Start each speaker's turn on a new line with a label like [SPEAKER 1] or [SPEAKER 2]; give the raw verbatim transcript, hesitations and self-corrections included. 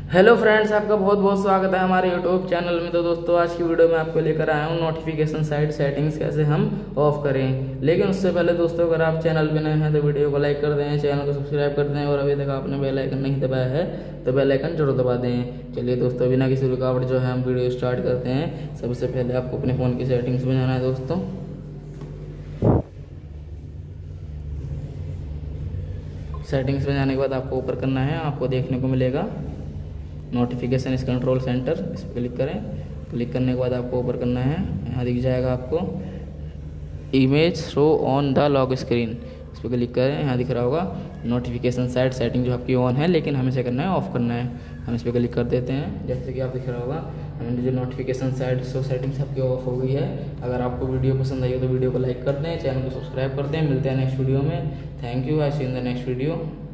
[SPEAKER 1] Hello friends, आपका बहुत बहुत स्वागत है हमारे यूट्यूब चैनल में। तो दोस्तों, आज की वीडियो में आपको लेकर आया हूँ नोटिफिकेशन साइट सेटिंग्स कैसे हम ऑफ करें। लेकिन उससे पहले दोस्तों, अगर आप चैनल पे नए हैं तो वीडियो को लाइक कर दें, चैनल को सब्सक्राइब कर दें और अभी तक आपने बेल आइकन नहीं दबाया है तो बेल आइकन जरूर दबा दें। चलिए दोस्तों, बिना किसी रुकावट जो है हम वीडियो स्टार्ट करते हैं। सबसे पहले आपको अपने फ़ोन की सेटिंग्स में जाना है दोस्तों। सेटिंग्स में जाने के बाद आपको ऊपर करना है, आपको देखने को मिलेगा नोटिफिकेशन इस कंट्रोल सेंटर, इस पर क्लिक करें। क्लिक करने के बाद आपको ऊपर करना है, यहाँ दिख जाएगा आपको image show on the lock screen, इस पर क्लिक करें। यहाँ दिख रहा होगा नोटिफिकेशन साइट सेटिंग जो आपकी ऑन है, लेकिन हमें से करना है ऑफ करना है। हम इस पर क्लिक कर देते हैं। जैसे कि आप दिख रहा होगा हमें जो नोटिफिकेशन साइट शो सेटिंग्स आपकी ऑफ हो गई है। अगर आपको वीडियो पसंद आई हो तो वीडियो को लाइक कर दें, चैनल को सब्सक्राइब कर दें। मिलते हैं नेक्स्ट वीडियो में। Thank you, I see in the next video.